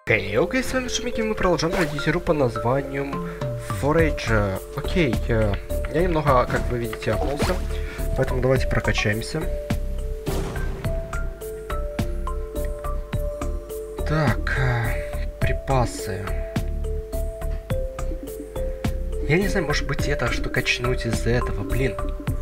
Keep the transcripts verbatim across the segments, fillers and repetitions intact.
Окей, окей, с вами Шумики, мы продолжаем пройти игру по названию Forage. Окей, я, я немного, как вы видите, опнулся, поэтому давайте прокачаемся. Так, припасы. Я не знаю, может быть это, что качнуть из-за этого, блин.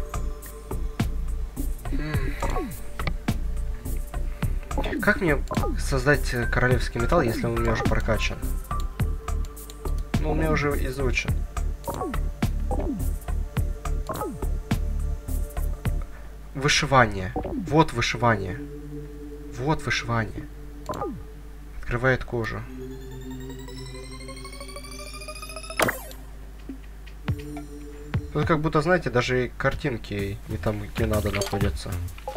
Как мне создать королевский металл, если он у меня уже прокачан? Ну, он у меня уже изучен. Вышивание. Вот вышивание. Вот вышивание. Открывает кожу. Тут как будто, знаете, даже картинки не там, где надо, находятся.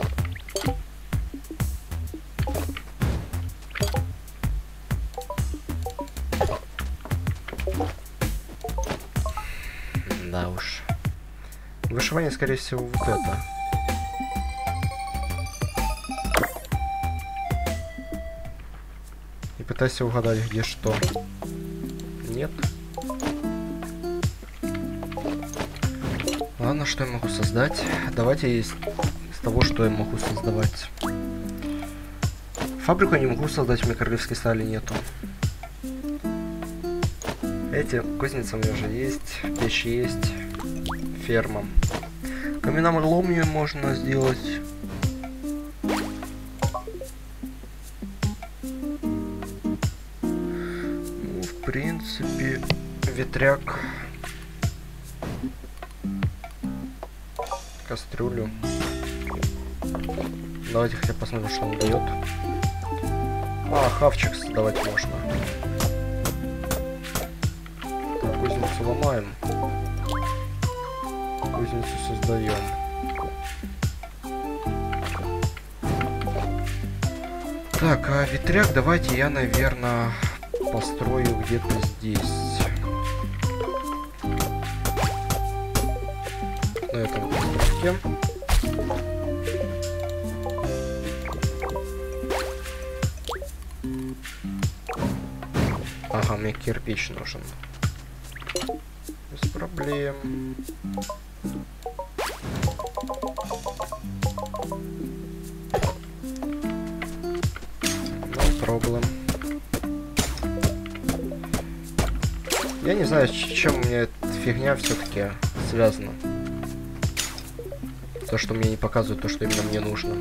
Да уж. Вышивание, скорее всего, вот это. И пытайся угадать, где что. Нет. Ладно, что я могу создать? Давайте из, из того, что я могу создавать. Фабрику я не могу создать, у меня королевской стали нету. Эти кузница у меня уже есть, печь есть, ферма. Каменоломню можно сделать. Ну, в принципе, ветряк. Кастрюлю. Давайте хотя бы посмотрим, что он дает. А, хавчик создавать можно. Кузницу ломаем. Кузницу создаем. Так, а ветряк давайте я, наверное, построю где-то здесь. На этом островке. Ага, мне кирпич нужен. Без проблем. No problem. Я не знаю, с чем у меня эта фигня все-таки связана. То, что мне не показывает то, что именно мне нужно.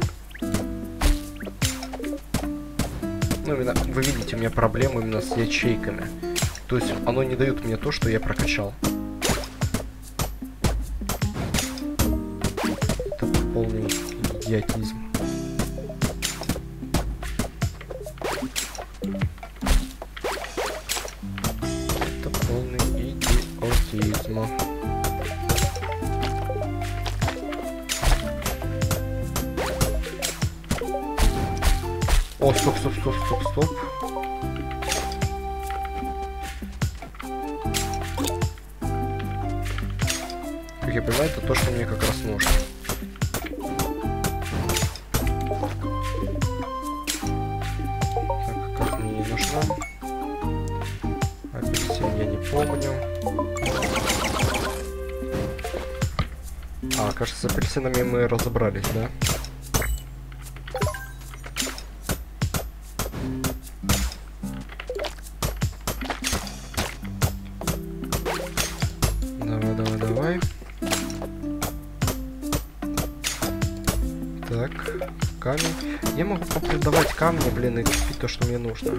Ну, именно, вы видите, у меня проблемы именно с ячейками. То есть оно не дает мне то, что я прокачал. Это полный идиотизм. Это полный идиотизм. О, стоп, стоп, стоп, стоп, стоп. Как я понимаю, это то, что мне как раз нужно. Так, как мне не нужна. Апельсин я не помню. А, кажется, с апельсинами мы разобрались, да? Давай, давай, давай. Так, камень. Я могу продавать камни, блин, и купить то, что мне нужно.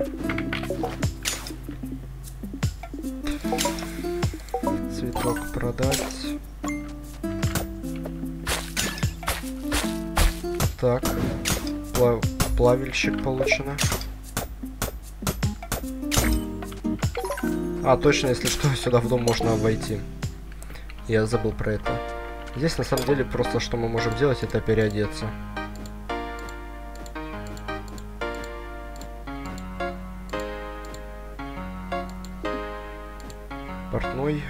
Цветок продать. Так, плав... плавильщик получено. А, точно, если что, сюда в дом можно войти. Я забыл про это. Здесь на самом деле просто что мы можем делать, это переодеться. Портной.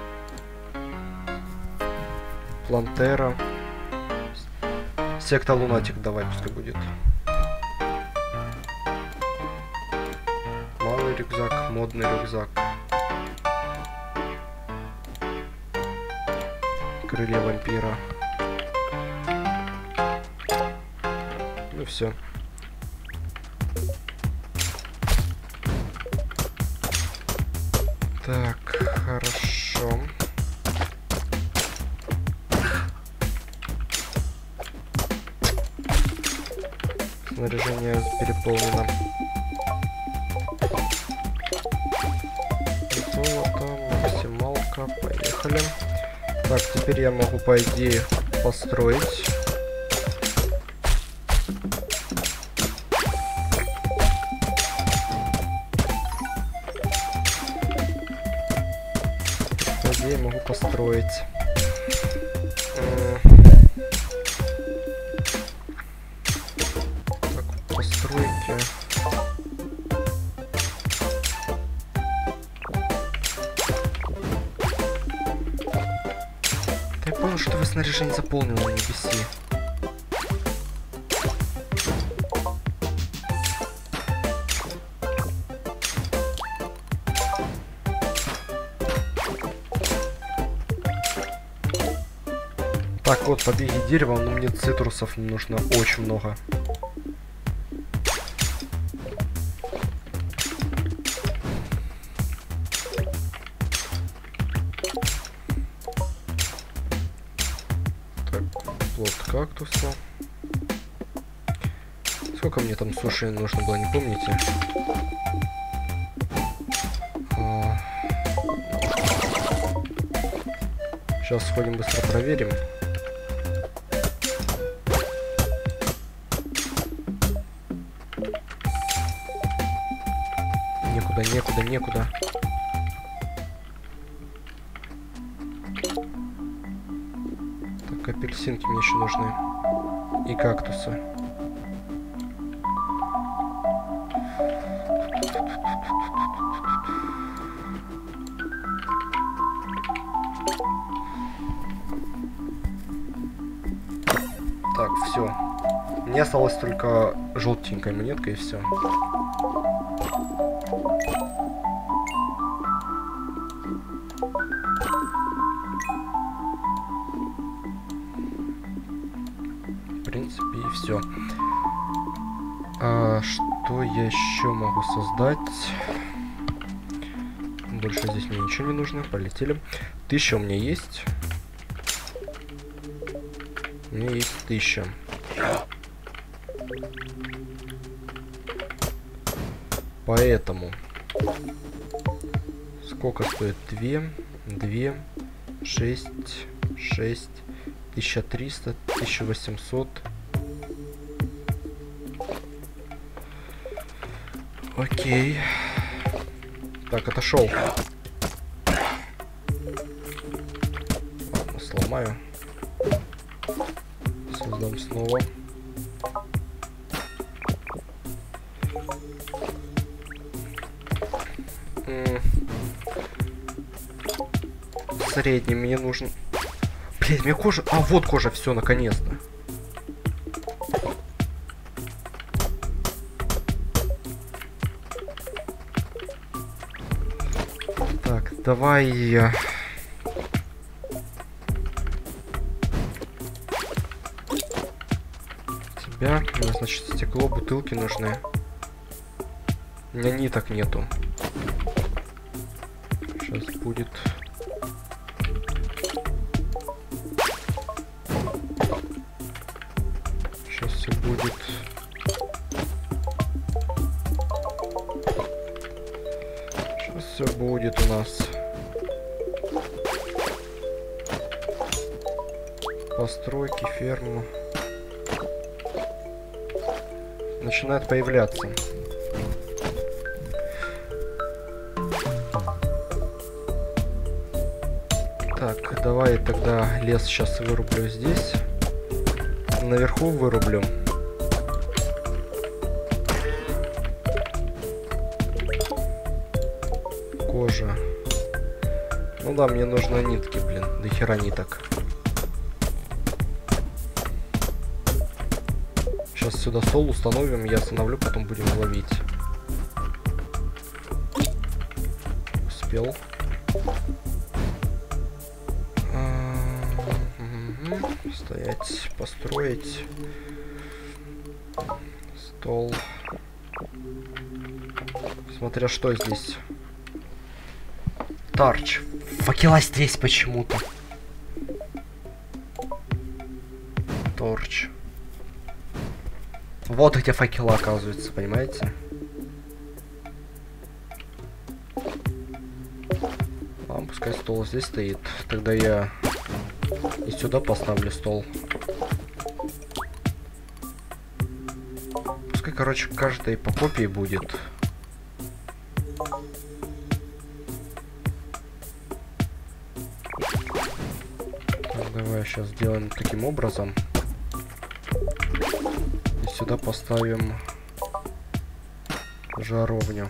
Плантера. Секта Лунатик давай, пускай будет. Малый рюкзак, модный рюкзак. Крылья вампира. Ну все. Так, хорошо. Снаряжение переполнено. Золото, максималка, поехали. Так, теперь я могу, по идее, построить. По идее, могу построить. Так, постройки. Я понял, что вы снаряжение заполнено, не беси. Так, вот, побеги дерева, но мне цитрусов нужно очень много. Плод кактуса. Сколько мне там суши нужно было, не помните? А... Сейчас сходим, быстро проверим. Некуда, некуда, некуда. Апельсинки мне еще нужны. И кактусы. Так, все. Мне осталось только желтенькая монетка и все. В принципе, и все. А, что я еще могу создать? Больше здесь мне ничего не нужно. Полетели. Тысяча у меня есть. У меня есть тысяча. Поэтому сколько стоит? Две, две, шесть, шесть. тысяча триста, тысяча восемьсот. Окей. Так, отошел. Ладно, сломаю. Создам снова. Средний мне нужен. Блять, мне кожа... А, вот кожа, все, наконец-то. Так, давай... Тебя... Мне, значит, стекло, бутылки нужны. У меня ниток нету. Сейчас будет... Все будет. Сейчас все будет у нас. Постройки, ферму. Начинает появляться. Так, давай тогда лес сейчас вырублю здесь. Наверху вырублю. Кожа. Ну да, мне нужны нитки, блин. До хера ниток. Сейчас сюда стол установим, я остановлю, потом будем ловить. успел. Стоять, построить. Стол. Смотря что здесь. Тарч. Факела здесь почему-то. Торч. Вот где факела, оказывается, понимаете? Ладно, пускай стол здесь стоит. Тогда я и сюда поставлю стол. Пускай, короче, каждой по копии будет. Так, давай сейчас сделаем таким образом. И сюда поставим жаровню.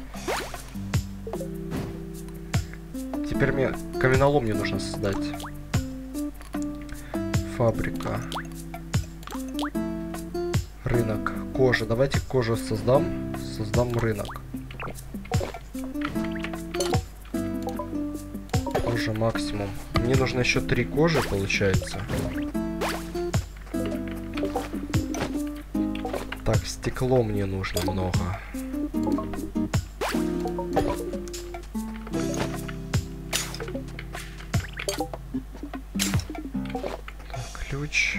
Теперь мне каменоломню нужно создать. Фабрика. Рынок. Кожа. Давайте кожу создам. Создам рынок. Кожа максимум. Мне нужно еще три кожи, получается. Так, стекло мне нужно много. Ключ.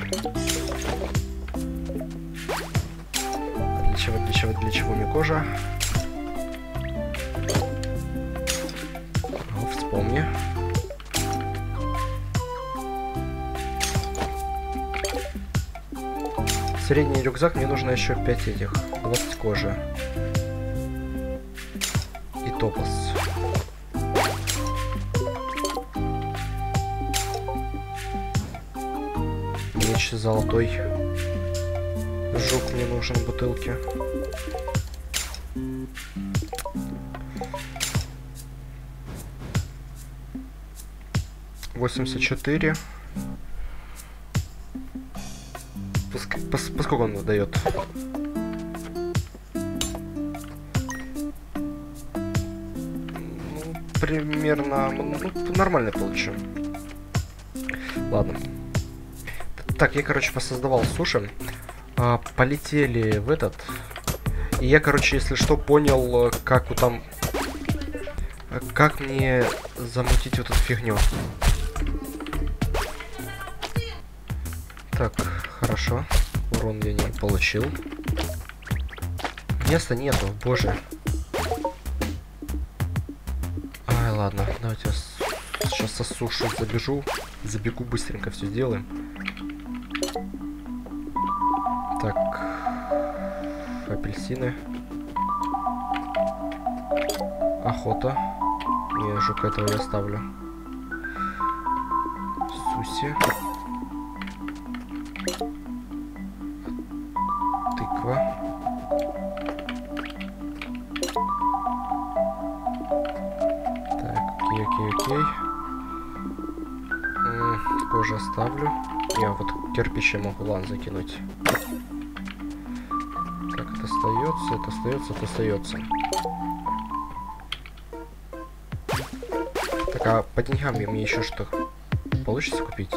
Для чего, для чего, для чего мне кожа? О, вспомни. Средний рюкзак, мне нужно еще пять этих. двадцать кожи. И топос. Меч золотой. Жук мне нужен в бутылке. восемьдесят четыре. Поскольку он дает? Ну, примерно, ну, нормально получу. Ладно. Так, я, короче, посоздавал суши. А, полетели в этот. И я, короче, если что, понял, как вот там... Как мне замутить вот эту фигню. Так, хорошо. Урон я не получил. Места нету, боже. Ай, ладно, давайте я сейчас со суши забежу. Забегу, быстренько все сделаем. Так. Апельсины. Охота. Не, жука этого я оставлю. Суси. Тыква. Так, окей, окей, окей. М-м, кожу оставлю. Я вот кирпичи могу лан закинуть. Так, это остается, это остается, это остается. Так, а по деньгам мне еще что получится купить?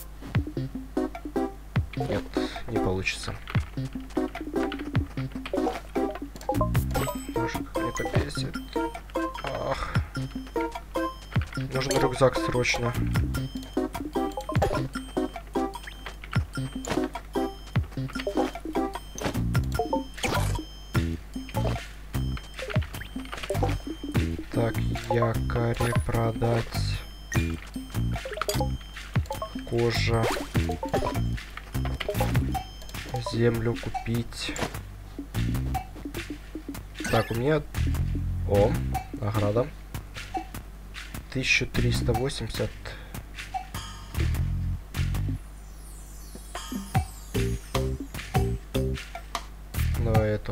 Нет, не получится. Боже, как мне это бесит. Ах. Нужен рюкзак срочно. Так, якорь продать. Кожа. Землю купить. Так, у меня... О, награда. тысяча триста восемьдесят. Давай эту.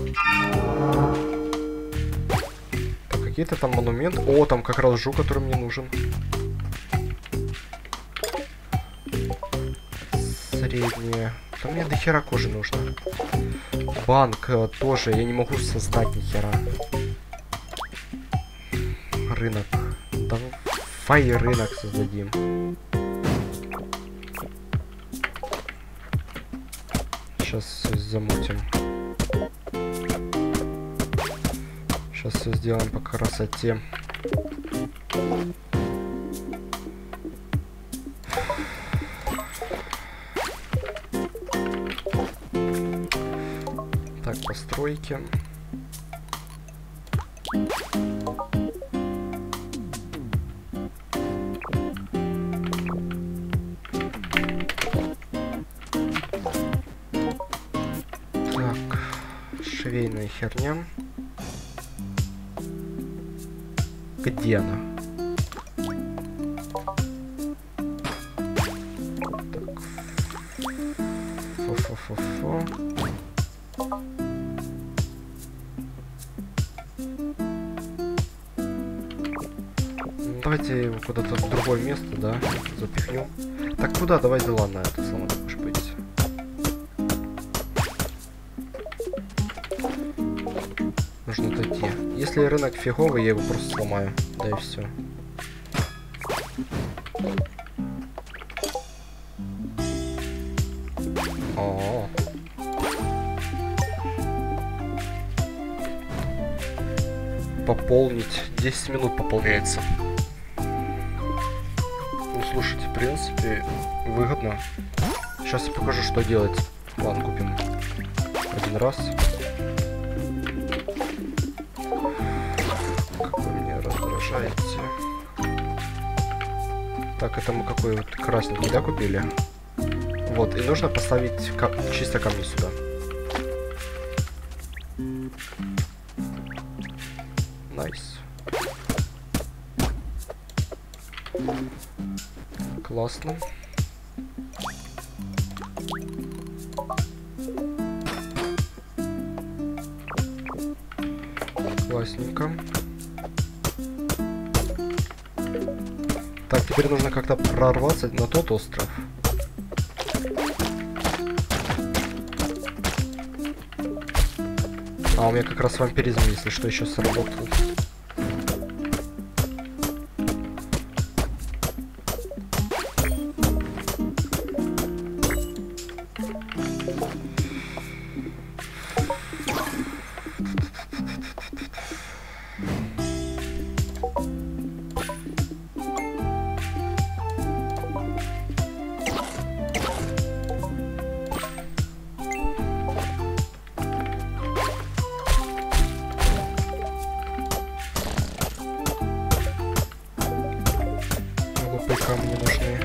Какие-то там монументы. О, там как раз жук, который мне нужен. Среднее. Там мне дохера кожи нужно. Банк э, тоже. Я не могу создать ни хера. рынок. Давай рынок создадим. Сейчас все замутим. Сейчас все сделаем по красоте. Так, постройки. Так, швейная херня. Где она? Так. Фу-фу-фу-фу. Давайте его куда-то в другое место, да, запихнем. Так, куда? Давайте, ладно, это самое так уж быть. Нужно дойти. Если рынок фиговый, я его просто сломаю. Да и все. О. Пополнить. десять минут пополняется. Ну, слушайте, в принципе, выгодно. Сейчас я покажу, что делать. Ладно, купим один раз. Как вы меня раздражаете. Так, это мы какой вот красненький, да, купили? Вот, и нужно поставить ка чисто камни сюда. Найс. Классно. Классненько. Так, теперь нужно как-то прорваться на тот остров. А, у меня как раз вампиризм, если что, еще сработал. Камни нужны.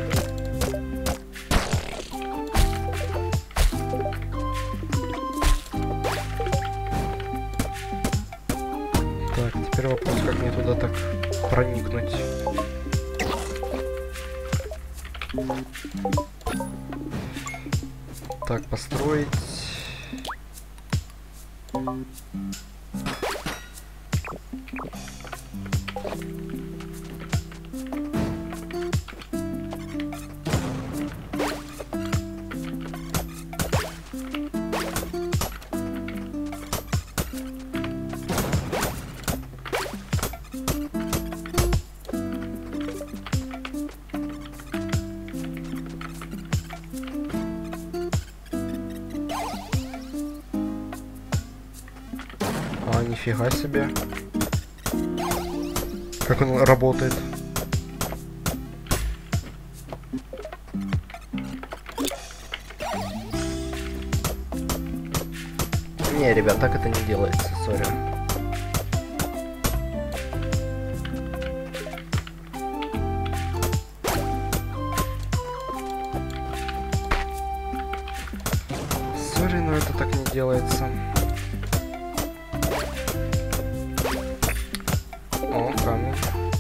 Так, теперь вопрос, как мне туда так проникнуть. Так, построить. А, нифига себе. Как он работает. Не, ребят, так это не делается, сори. Сори, но это так не делается. О, камень.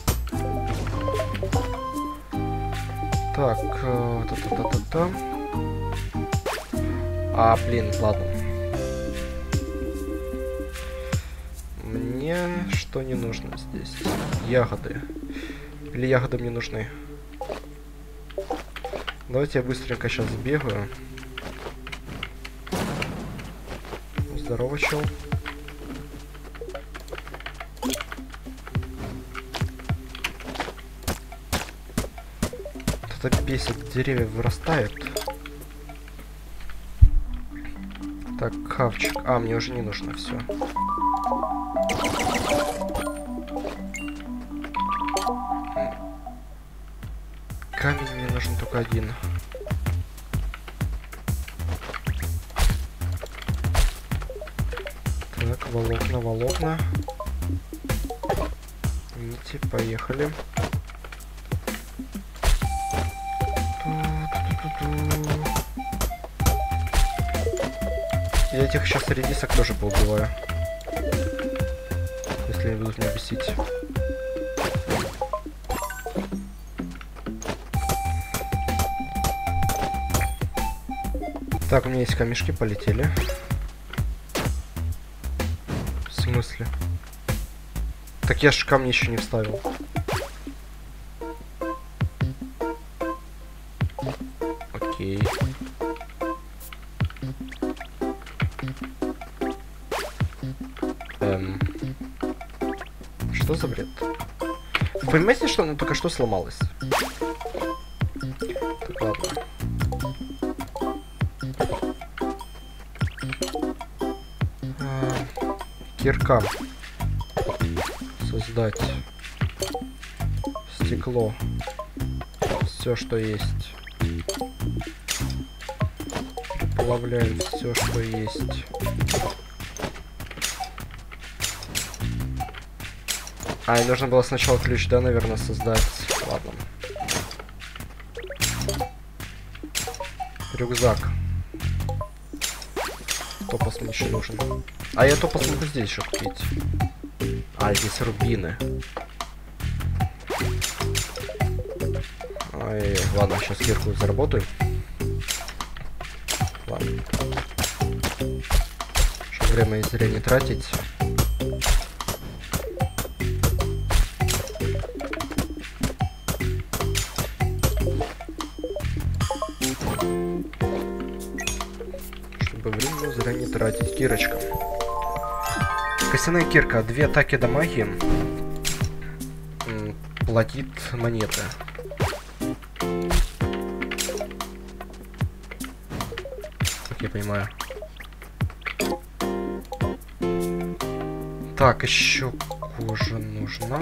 Так, та-та-та-та-та. А, блин, ладно. Мне что не нужно здесь? Ягоды. Или ягоды мне нужны? Давайте я быстренько сейчас сбегаю. Здорово, чел. как-то бесит, деревья вырастают. Так, хавчик. А, мне уже не нужно, все. Камень мне нужен только один. Так, волокна, волокна. Нити, поехали. Я этих сейчас редисок тоже поубиваю. Если они будут меня бесить. Так, у меня есть камешки, полетели. В смысле? Так я ж камни еще не вставил. Окей. Эм. Что за бред? Вы понимаете, что она только что сломалась? Так, ладно. А, кирка. Создать. Стекло. Все, что есть. Переплавляем все, что есть. А, и нужно было сначала ключ, да, наверное, создать. Ладно. Рюкзак. Топос мне еще нужен. А я топос могу здесь еще купить. А, здесь рубины. Ай, ладно, сейчас кирку заработаю. Ладно. Чтобы время зря не тратить. Чтобы время зря не тратить. Кирочка. Костяная кирка. Две атаки дамаги. Платит монеты. Как я понимаю. Так, еще кожа нужна.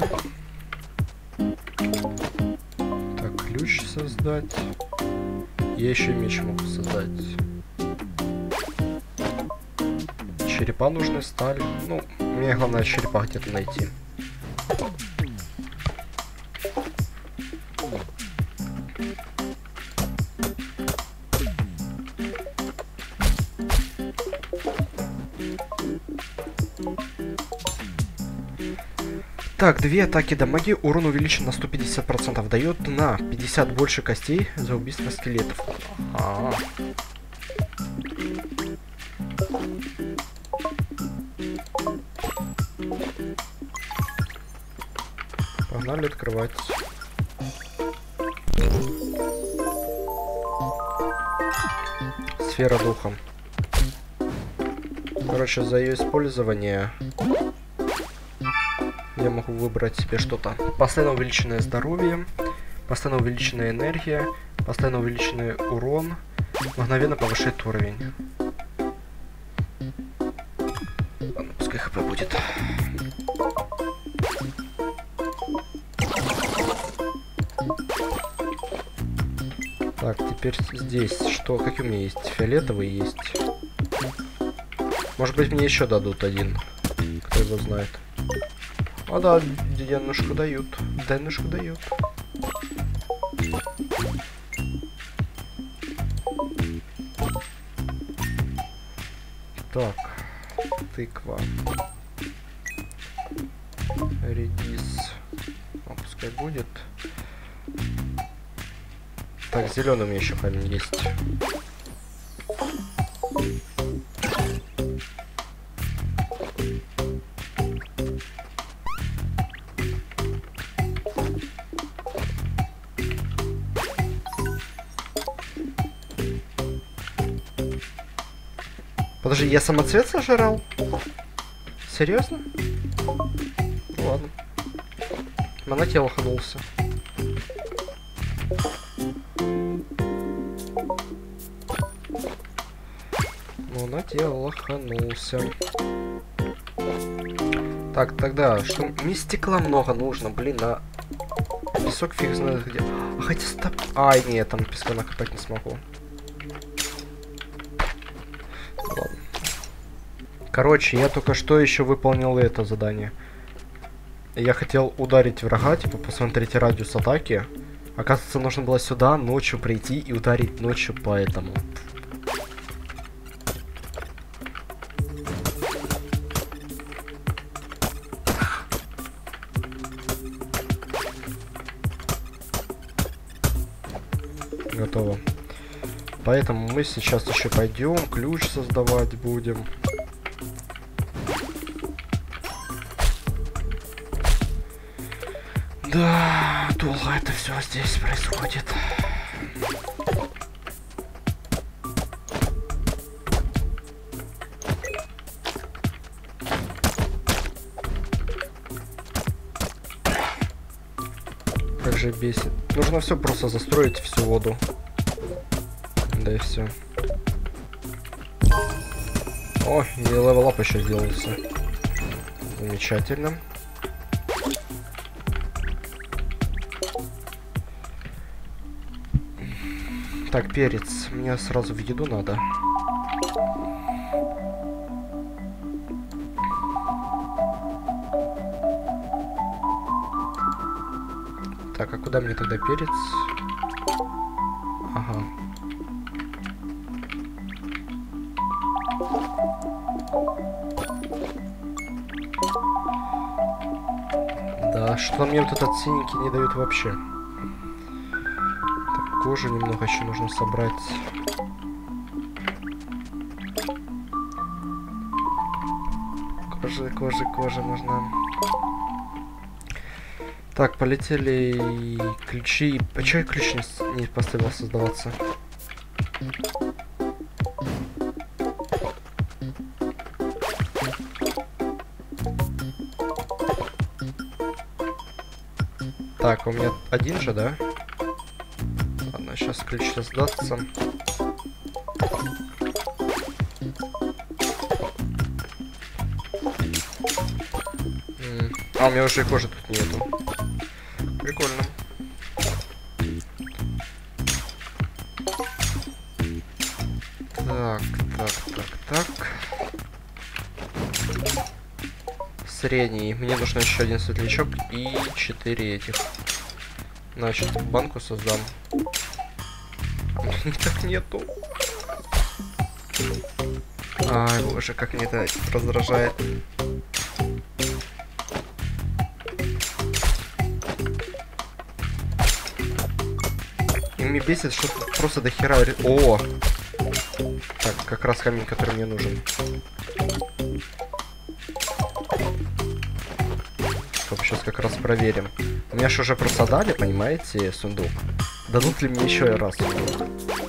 Так, ключ создать. Я еще меч могу создать. Черепа нужны, сталь. Ну, мне главное черепа где-то найти. Так, две атаки дамаги, урон увеличен на сто пятьдесят процентов, дает на пятьдесят больше костей за убийство скелетов. А -а -а. Погнали открывать. Сфера духа. Короче, за ее использование я могу выбрать себе что-то. Постоянно увеличенное здоровье, постоянно увеличенная энергия, постоянно увеличенный урон, мгновенно повышает уровень. Ладно, пускай хп будет. Так, теперь здесь что? Какие у меня есть? Фиолетовые есть. Может быть, мне еще дадут один. Кто его знает. А да, денежку дают. Денежку дают. Так, тыква. Редис. А, пускай будет. Так, зеленый у меня еще камень есть. Подожди, я самоцвет сожрал? Серьезно? Ну ладно. На тело ханулся. Ну, на тело ханулся. Так, тогда, что мне стекла много нужно, блин, а песок фиг знает где. А хотя стоп. Ай, нет, там песка накопать не смогу. Ладно. Короче, я только что еще выполнил это задание. Я хотел ударить врага, типа посмотреть радиус атаки. Оказывается, нужно было сюда ночью прийти и ударить ночью по этому. Готово. Поэтому мы сейчас еще пойдем, ключ создавать будем. Да, долго это все здесь происходит. Как же бесит. Нужно все просто застроить, всю воду. Да и все. О, и левелап еще сделался. Замечательно. Так, перец. Мне сразу в еду надо. Так, а куда мне тогда перец? Ага. Да, что мне вот этот синенький не дают вообще. Так, кожу немного еще нужно собрать. Кожа, кожа, кожа нужна. Так, полетели ключи. А чё я ключ не, не поставил создаваться? Так, у меня один же, да? Ладно, сейчас ключ создастся. М а, у меня уже кожи тут нету. Прикольно. Так, так, так, так. Средний. Мне нужно еще один светлячок и четыре этих. Значит, банку создам. Так нету. Ай, боже, как мне это раздражает. И мне бесит, что тут просто до хера... О! Так, как раз камень, который мне нужен. Стоп, сейчас как раз проверим. У меня же уже просто дали, понимаете, сундук. Дадут ли мне еще раз сундук?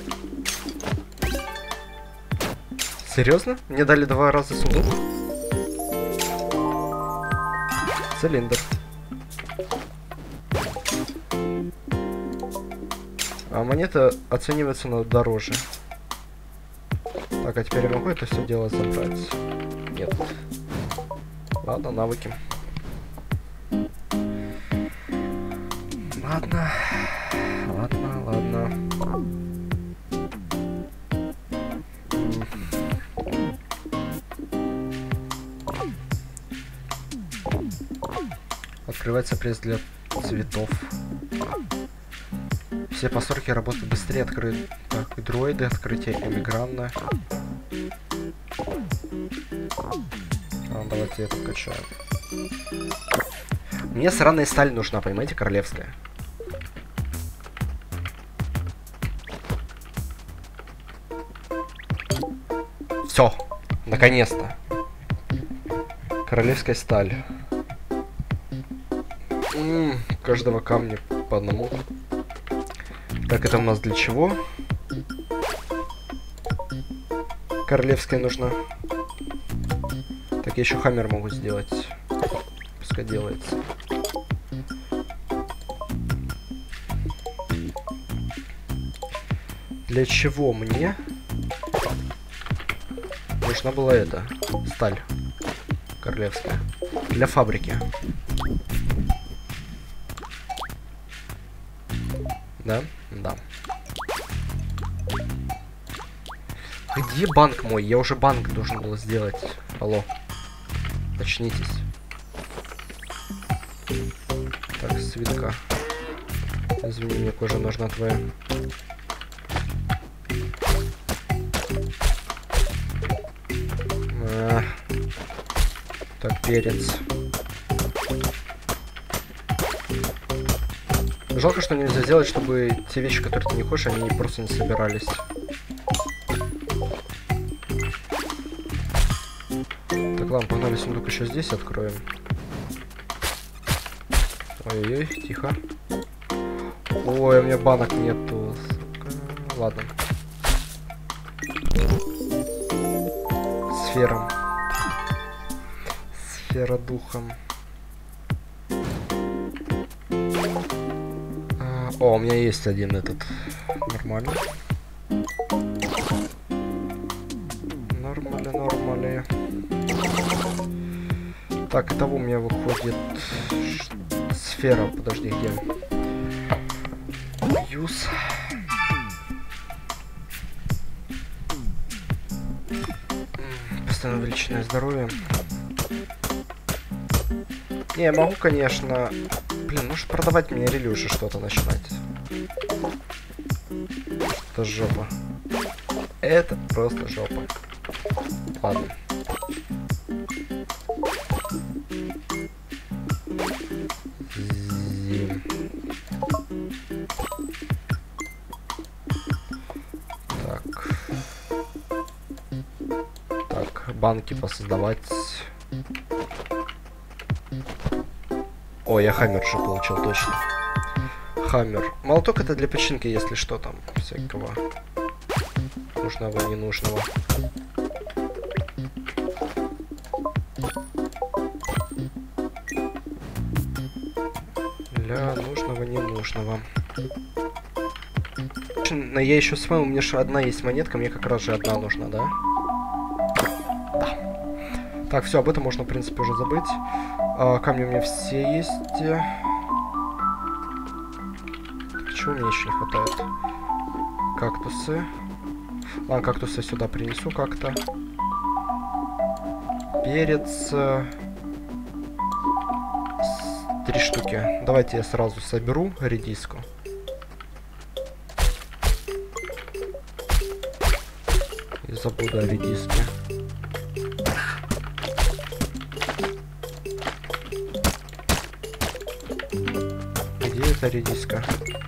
Серьезно? Мне дали два раза сундук? Цилиндр. А монета оценивается на дороже. Так, а теперь я могу это все дело забрать? Нет. Ладно, навыки. Ладно. Ладно, ладно. Открывается пресс для цветов. Все постройки работают быстрее. Открыт. Так, дроиды, открытие эмигранна. А, давайте это качаем. Мне сраная сталь нужна, понимаете, королевская. Все, наконец-то. Королевская сталь. М-м, каждого камня по одному. Так, это у нас для чего? Королевская нужна. Так, я еще хаммер могу сделать. Пускай делается. Для чего мне? нужна была эта сталь королевская для фабрики. Да? Да. Где банк мой? Я уже банк должен был сделать. Алло. Очнитесь. Так, свитка. Извини, мне кожа нужна твоя. А. Так, перец. Жалко, что нельзя сделать, чтобы те вещи, которые ты не хочешь, они просто не собирались. Так, ладно, погнали, сундук еще здесь откроем. Ой-ой-ой, тихо. Ой, у меня банок нету. Сука. Ладно. Сфера. Сфера духом. А, о, у меня есть один этот. Нормально. Нормально, нормально. Так, итого у меня выходит сфера. Подожди, где? Юз. Постоянно увеличенное здоровье. Не, я могу, конечно... Блин, может продавать мне или уже что-то начинать. Это жопа. Это просто жопа. Ладно. Зим. Так. Так, банки посоздавать. О, я хаммер же получил, точно. Хаммер. Молоток это для починки, если что там. Всякого. Нужного, ненужного. Для нужного, ненужного. Я еще смотрю, у меня же одна есть монетка, мне как раз же одна нужна, да? Да. Так, все, об этом можно, в принципе, уже забыть. А, камни у меня все есть. Чего мне еще не хватает? Кактусы. Ладно, кактусы сюда принесу как-то. Перец. Три штуки. Давайте я сразу соберу редиску. И забуду о редиске. Где эта редиска?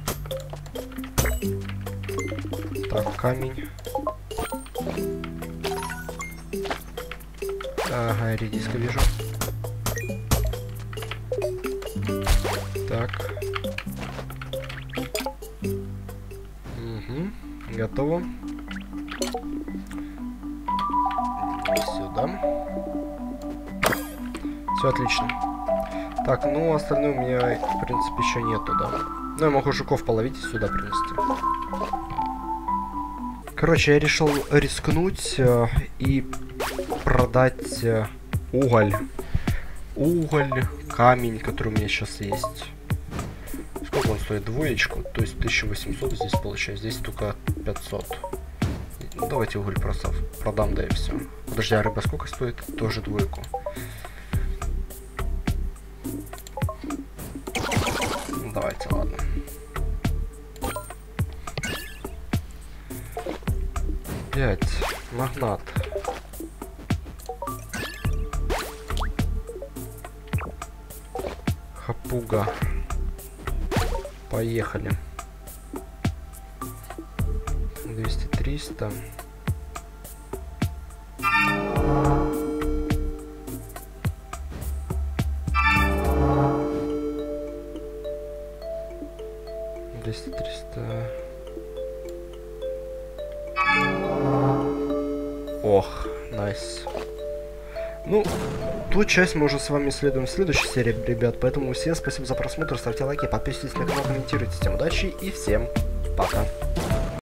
Так, камень. Ага, редиска вижу. Так. Угу. Готово. Сюда. Все отлично. Так, ну остальное у меня, в принципе, еще нету, да. Ну, я могу жуков половить и сюда принести. Короче, я решил рискнуть э, и продать э, уголь. Уголь, камень, который у меня сейчас есть. Сколько он стоит? Двоечку. То есть тысяча восемьсот здесь получается. Здесь только пятьсот. Ну, давайте уголь просто продам, да и все. Подожди, а рыба сколько стоит? Тоже двойку. Ну, давайте, ладно. Пять. Магнат. Хапуга. Поехали. двести триста. двести триста. Ох, найс. Ну, ту часть мы уже с вами исследуем в следующей серии, ребят. Поэтому всем спасибо за просмотр, ставьте лайки, подписывайтесь на канал, комментируйте. Всем удачи и всем пока.